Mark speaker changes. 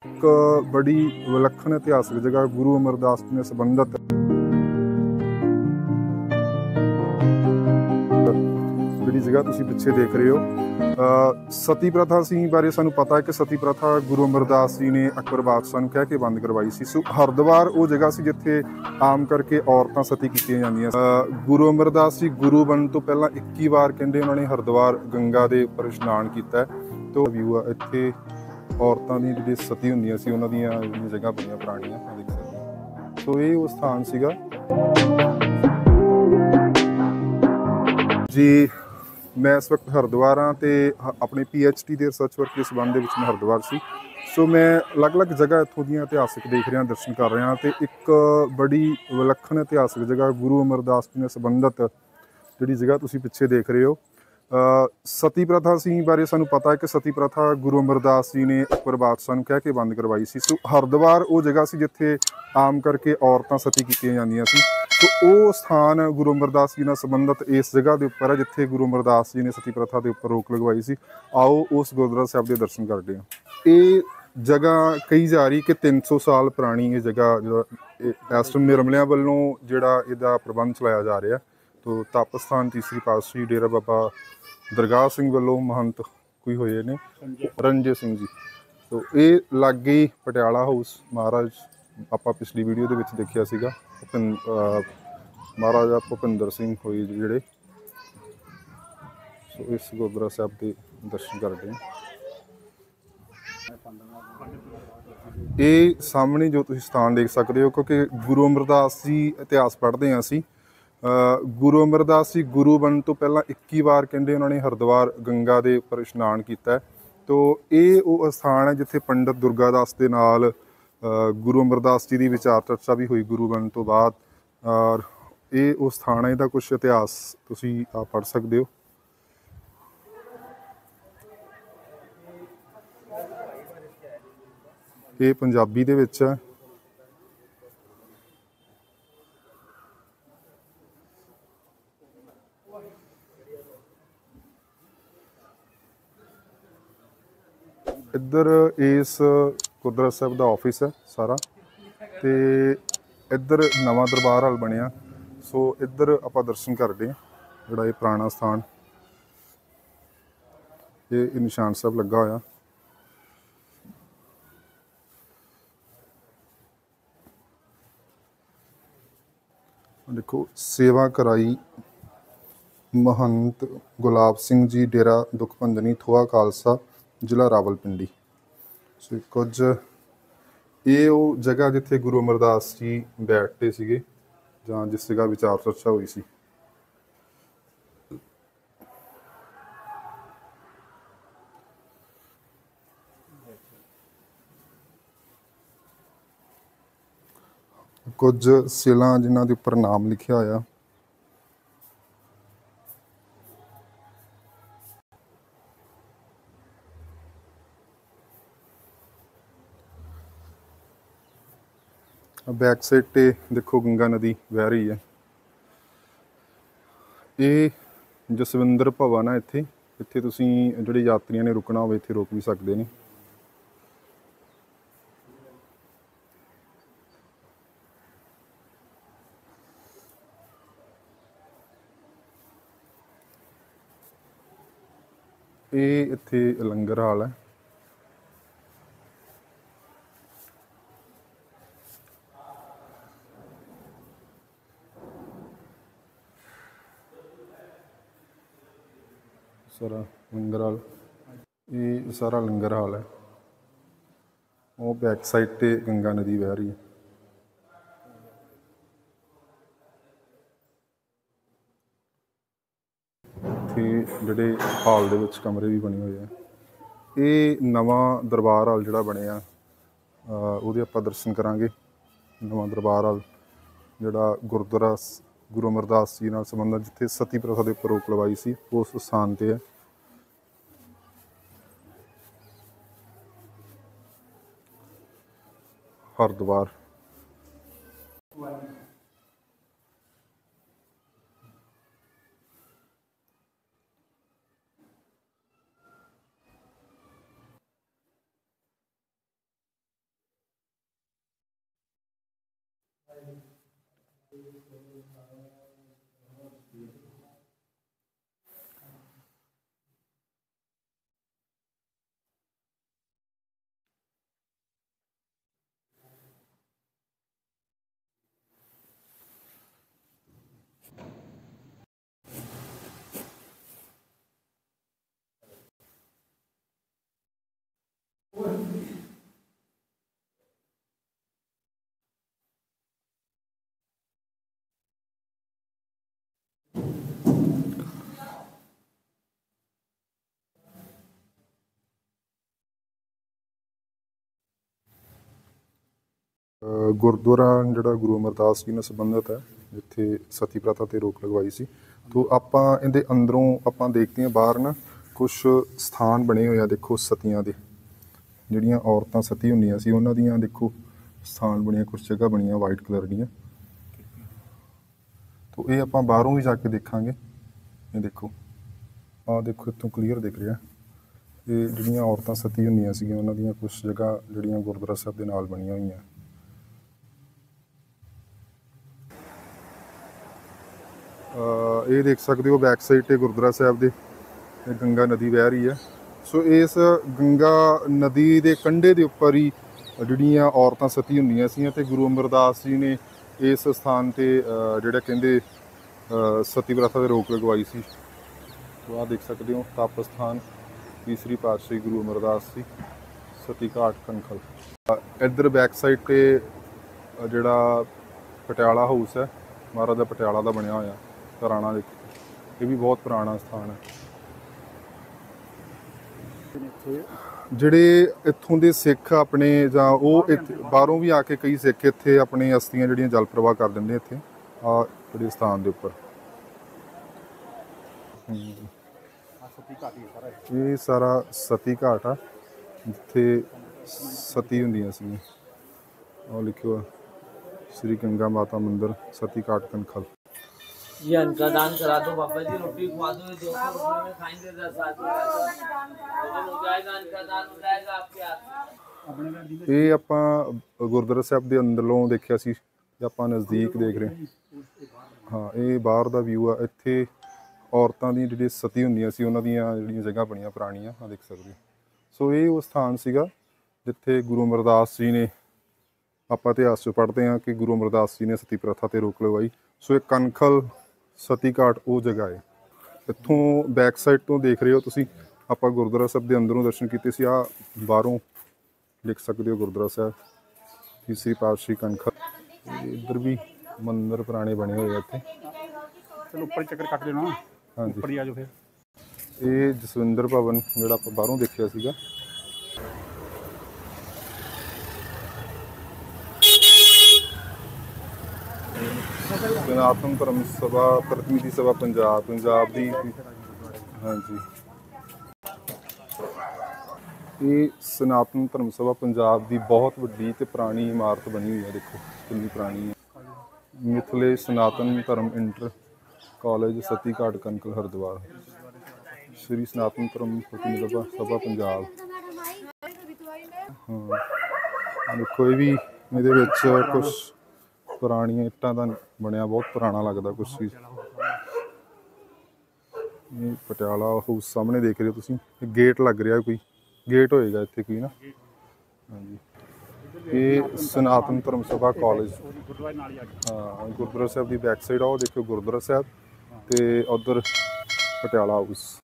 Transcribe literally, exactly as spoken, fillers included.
Speaker 1: एक बड़ी विलक्षण इतिहासिक जगह गुरु अमरदास जी ने संबंधित जी जगह तुम पिछे देख रहे हो अ, सती प्रथा सी बारे सानू पता है कि सती प्रथा गुरु अमरदास जी ने अकबर बादशाह नूं कह के बंद करवाई सी। सो हरिद्वार वो जगह सी जिथे आम करके औरतां सती कीतियां जांदियां सी। गुरु अमरदास जी गुरु बनने तो पहला इक्की बार कहंदे उन्होंने हरिद्वार गंगा दे उपर इशनान कीता है। तो व्यू आ इत्थे औरतां दी जिहड़ी सती हुंदियां सी उन्हां दियां जगह बड़ियां पुराणियां देख सकदे हो। सो ये वो स्थान सीगा जी। मैं इस वक्त हरिद्वार हाँ तो अपने पी एच डी के रिसर्च वर्क के संबंध में मैं हरिद्वार सी। सो मैं अलग अलग जगह इत्थों दी इतिहासिक देख रहा दर्शन कर रहा तो एक बड़ी विलक्षण इतिहासिक जगह गुरु अमरदास जी ने संबंधित जी जगह तुम पिछे देख रहे हो अ, सती प्रथा सी बारे सानू पता है कि सती प्रथा गुरु अमरदास जी ने अकबर बादशाह नूं कह के बंद करवाई सी। सो हरिद्वार वो जगह सी जिथे आम करके औरतां सती कीतियां जांदियां सी। तो वो स्थान गुरु अमरदास जी नाल संबंधित इस जगह के उपर है जिथे गुरु अमरदास जी ने सती प्रथा के उपर रोक लगवाई सी। आओ उस गुरुद्वारा साहब के दर्शन करते हैं। ये जगह कही जा रही कि तीन सौ साल पुरानी ये जगह जो इस टाइम निर्मलिया वालों जोड़ा इसका प्रबंध चलाया जा रहा है। तो तप स्थान तीसरी पातशाही डेरा बाबा दरगाह सिंह वालों महंत कोई हुए ने रंजे सिंह जी। तो ये लागे ही पटियाला हाउस महाराज आपां पिछली वीडियो के देखिया सीगा महाराजा भुपिंदर सिंह होई जिहड़े। सो इस गुरुद्वारा साहब के दर्शन करते हैं। ये सामने जो तुसीं स्थान देख सकते हो क्योंकि गुरु अमरदास जी इतिहास पढ़ते हैं असीं गुरु अमरदास जी गुरु बनने तो पहला इक्की बार कहते उन्होंने हरिद्वार गंगा के उपर इशनान किया। तो ये वो स्थान है जिथे पंडित दुर्गादास के नाल गुरु अमरदास जी की विचार चर्चा भी हुई गुरु बनने तो बाद। और ये वो स्थान है इसका कुछ इतिहास तुसीं आप पढ़ सकते हो। ये पंजाबी दे विच है। इधर इस गुरुद्वारा साहब का ऑफिस है सारा तो इधर नवा दरबार हाल बनया। सो इधर आप दर्शन करते हैं जोड़ा ये पुराना स्थान ये निशान साहब लगा होया। देखो सेवा कराई महंत गुलाब सिंह जी डेरा दुखभंजनी थोआ खालसा जिला रावलपिंडी। सो कुछ ये वो जगह जिथे गुरु अमरदास जी बैठते सीगे जां जिस जगह विचार चर्चा हुई सी। कुछ सिलां जिन्हां दे उपर नाम लिखिया होया। बैक साइड पे देखो गंगा नदी बह रही है। ये जसविंदर भवन है इत्थे इत्थे तुसीं जिहड़े यात्रियों ने रुकना हो इत्थे रोक भी सकते हैं। ये इत्थे लंगर हाल है। सारा लंगर हाल ये सारा लंगर हाल है। वो बैक साइड पे गंगा नदी बह रही है। इत्थे जिहड़े हाल दे विच कमरे भी बने हुए हैं। ये नवा दरबार हाल जिहड़ा बनिया उहदे आपां दर्शन करांगे। नवा दरबार हाल जिहड़ा गुरुद्वारा गुरु अमरदास जी नाल संबंधित जिथे सती प्रथा के उपर रोक लवाई सी उस स्थान पर है। हरिद्वार ਅ, ਗੁਰਦੁਆਰਾ ਜਿਹੜਾ ਗੁਰੂ ਅਮਰਦਾਸ ਜੀ ਨਾਲ ਸੰਬੰਧਿਤ ਹੈ, ਜਿੱਥੇ ਸਤੀ ਪ੍ਰਥਾ ਤੇ ਰੋਕ ਲਗਵਾਈ ਸੀ। ਤੋ ਆਪਾਂ ਇਹਦੇ ਅੰਦਰੋਂ ਆਪਾਂ ਦੇਖਦੇ ਹਾਂ ਬਾਹਰ ਨਾ ਕੁਛ ਸਥਾਨ ਬਣੇ ਹੋਏ ਆ। ਦੇਖੋ ਸਤੀਆਂ ਦੇ, ਜਿਹੜੀਆਂ ਔਰਤਾਂ ਸਤੀ ਹੁੰਦੀਆਂ ਸੀ ਉਹਨਾਂ ਦੀਆਂ ਦੇਖੋ ਸਥਾਨ ਬਣੀਆਂ, ਕੁਛ ਜਗ੍ਹਾ ਬਣੀਆਂ ਵਾਈਟ ਕਲਰ ਦੀਆਂ। ਤੋ ਇਹ ਆਪਾਂ ਬਾਹਰੋਂ ਵੀ ਜਾ ਕੇ ਦੇਖਾਂਗੇ। ਇਹ ਦੇਖੋ, ਆਹ ਦੇਖੋ ਇੱਥੋਂ ਕਲੀਅਰ ਦਿਖ ਰਿਹਾ। ਇਹ ਜਿਹੜੀਆਂ ਔਰਤਾਂ ਸਤੀ ਹੁੰਦੀਆਂ ਸੀਗੀਆਂ ਉਹਨਾਂ ਦੀਆਂ ਕੁਛ ਜਗ੍ਹਾ ਜਿਹੜੀਆਂ ਗੁਰਦੁਆਰਾ ਸਾਹਿਬ ਦੇ ਨਾਲ ਬਣੀਆਂ ਹੋਈਆਂ। ਅ, ਇਹ ਦੇਖ ਸਕਦੇ ਹੋ ਬੈਕ ਸਾਈਡ 'ਤੇ ਗੁਰਦੁਆਰਾ ਸਾਹਿਬ ਦੇ ਇਹ ਗੰਗਾ ਨਦੀ ਵਹਿ ਰਹੀ ਹੈ। ਸੋ ਇਸ ਗੰਗਾ ਨਦੀ ਦੇ ਕੰਢੇ ਦੇ ਉੱਪਰ ਹੀ ਜਿਹੜੀਆਂ ਔਰਤਾਂ ਸਤੀ ਹੁੰਦੀਆਂ ਸੀ ਅਤੇ ਗੁਰੂ ਅਮਰਦਾਸ ਜੀ ਨੇ ਇਸ ਸਥਾਨ 'ਤੇ ਜਿਹੜਾ ਕਹਿੰਦੇ ਅ, ਸਤੀ ਪ੍ਰਥਾ 'ਤੇ ਰੋਕ ਲਗਵਾਈ ਸੀ। ਸੋ ਆਹ ਦੇਖ ਸਕਦੇ ਹੋ ਤਪ ਸਥਾਨ ਤੀਸਰੀ ਪਾਤਸ਼ਾਹੀ ਗੁਰੂ ਅਮਰਦਾਸ ਜੀ, ਸਤੀ ਘਾਟ ਕਨਖਲ। ਇੱਧਰ ਬੈਕ ਸਾਈਡ 'ਤੇ ਜਿਹੜਾ ਪਟਿਆਲਾ ਹਾਊਸ ਹੈ, ਮਹਾਰਾਜਾ ਪਟਿਆਲਾ ਦਾ ਬਣਿਆ ਹੋਇਆ ਪੁਰਾਣਾ, ਦੇਖੋ ਇਹ ਵੀ ਬਹੁਤ ਪੁਰਾਣਾ ਸਥਾਨ ਹੈ। ਜਿਹੜੇ ਇੱਥੋਂ ਦੇ ਸਿੱਖ ਆਪਣੇ ਜਾਂ ਉਹ ਇੱਥੇ ਬਾਹਰੋਂ ਵੀ ਆ ਕੇ ਕਈ ਸਿੱਖ ਇੱਥੇ ਆਪਣੇ ਅਸਥੀਆਂ ਜਿਹੜੀਆਂ ਜਲ ਪ੍ਰਵਾਹ ਕਰ ਦਿੰਦੇ ਇੱਥੇ ਆ ਜਿਹੜੇ ਸਥਾਨ ਦੇ ਉੱਪਰ। ਇਹ ਸਾਰਾ ਸਤੀ ਘਾਟ ਆ ਜਿੱਥੇ ਸਤੀ ਹੁੰਦੀਆਂ ਸੀ। ਉਹ ਲਿਖਿਓ श्री गंगा माता मंदिर सती घाट कनखल।
Speaker 2: ये अनका दान करा दो बाबा जी, रोटी खवा दो, दो सौ रुपये में खाएंगे दस आदमी, हो जाएगा अनका दान हो जाएगा आपके हाथ।
Speaker 1: ਇਹ ਆਪਾਂ ਗੁਰਦੁਆਰਾ ਸਾਹਿਬ ਦੇ ਅੰਦਰੋਂ ਦੇਖਿਆ ਸੀ, ਆਪਾਂ ਨਜ਼ਦੀਕ ਦੇਖ ਰਹੇ ਹਾਂ। ਇਹ ਬਾਹਰ ਦਾ ਵਿਊ ਆ। ਇੱਥੇ ਔਰਤਾਂ ਦੀਆਂ ਜਿਹੜੀਆਂ ਸਤੀ ਹੁੰਦੀਆਂ ਸੀ ਉਹਨਾਂ ਦੀਆਂ ਜਿਹੜੀਆਂ ਜਗ੍ਹਾ ਬਣੀਆਂ ਪੁਰਾਣੀਆਂ ਆ, ਦੇਖ ਸਕਦੇ। ਸੋ ਇਹ ਉਹ ਸਥਾਨ ਸੀਗਾ ਜਿੱਥੇ ਗੁਰੂ ਅਮਰਦਾਸ ਜੀ ਨੇ, ਆਪਾਂ ਇਤਿਹਾਸ 'ਚ ਪੜ੍ਹਦੇ ਹਾਂ ਕਿ ਗੁਰੂ ਅਮਰਦਾਸ ਜੀ ਨੇ ਸਤੀ ਪ੍ਰਥਾ 'ਤੇ ਰੋਕ ਲਗਵਾਈ। ਸੋ ਇਹ ਕਨਖਲ ਸਤੀ ਘਾਟ ਉਹ ਜਗ੍ਹਾ ਹੈ। ਇੱਥੋਂ ਬੈਕ ਸਾਈਡ ਤੋਂ ਦੇਖ ਰਹੇ ਹੋ ਤੁਸੀਂ, ਆਪਾਂ ਗੁਰਦੁਆਰਾ ਸਾਹਿਬ ਦੇ ਅੰਦਰੋਂ ਦਰਸ਼ਨ ਕੀਤੇ ਸੀ। ਆਹ ਬਾਹਰੋਂ ਦੇਖ ਸਕਦੇ ਹੋ ਗੁਰਦੁਆਰਾ ਸਾਹਿਬ ਤੀਸਰੀ ਪਾਤਸ਼ਾਹੀ ਕਨਖਲ। ਇੱਧਰ ਵੀ ਮੰਦਿਰ ਪੁਰਾਣੇ ਬਣੇ ਹੋਏ ਆ ਇੱਥੇ।
Speaker 3: ਚਲੋ ਉੱਪਰ ਚੱਕਰ ਕੱਟ ਦੇਣਾ,
Speaker 1: ਹਾਂਜੀ
Speaker 3: ਉੱਪਰ ਹੀ ਆ ਜਾਓ ਫਿਰ।
Speaker 1: ਇਹ ਜਸਵਿੰਦਰ ਭਵਨ ਜਿਹੜਾ ਆਪਾਂ ਬਾਹਰੋਂ ਦੇਖਿਆ ਸੀਗਾ। ਸਨਾਤਨ ਧਰਮ ਸਭਾ ਪ੍ਰਤੀਨਿਧੀ ਸਭਾ ਪੰਜਾਬ ਪੰਜਾਬ ਦੀ, ਹਾਂਜੀ ਇਹ ਸਨਾਤਨ ਧਰਮ ਸਭਾ ਪੰਜਾਬ ਦੀ ਬਹੁਤ ਵੱਡੀ ਤੇ ਪੁਰਾਣੀ ਇਮਾਰਤ ਬਣੀ ਹੋਈ ਹੈ। ਦੇਖੋ ਕਿੰਨੀ ਪੁਰਾਣੀ ਹੈ। ਮਿਥਲੇ ਸਨਾਤਨ ਧਰਮ ਇੰਟਰ ਕਾਲਜ ਸਤੀ ਘਾਟ ਕਨਖਲ ਹਰਿਦੁਆਰ, ਸ਼੍ਰੀ ਸਨਾਤਨ ਧਰਮ ਪ੍ਰਤੀਨਿਧੀ ਸਭਾ ਪੰਜਾਬ। ਹਾਂ ਦੇਖੋ ਇਹ ਵੀ ਇਹਦੇ ਵਿੱਚ ਕੁਛ ਪੁਰਾਣੀਆਂ ਇੱਟਾਂ ਦਾ ਬਣਿਆ, ਬਹੁਤ ਪੁਰਾਣਾ ਲੱਗਦਾ ਕੁਛ ਚੀਜ਼। ਇਹ ਪਟਿਆਲਾ ਹਾਊਸ ਸਾਹਮਣੇ ਦੇਖ ਰਹੇ ਹੋ ਤੁਸੀਂ, ਗੇਟ ਲੱਗ ਰਿਹਾ, ਕੋਈ ਗੇਟ ਹੋਏਗਾ ਇੱਥੇ ਕੋਈ ਨਾ। ਹਾਂਜੀ ਇਹ ਸਨਾਤਨ ਧਰਮ ਸਭਾ ਕਾਲਜ, ਹਾਂ ਗੁਰਦੁਆਰਾ ਸਾਹਿਬ ਦੀ ਬੈਕ ਸਾਈਡ ਆ। ਉਹ ਦੇਖੋ ਗੁਰਦੁਆਰਾ ਸਾਹਿਬ ਤੇ ਉੱਧਰ ਪਟਿਆਲਾ ਹਾਊਸ।